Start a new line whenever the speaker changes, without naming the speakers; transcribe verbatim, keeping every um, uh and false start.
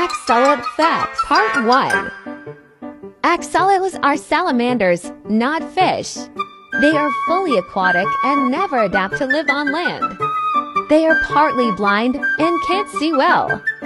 Axolotl Facts Part one. Axolotls are salamanders, not fish. They are fully aquatic and never adapt to live on land. They are partly blind and can't see well.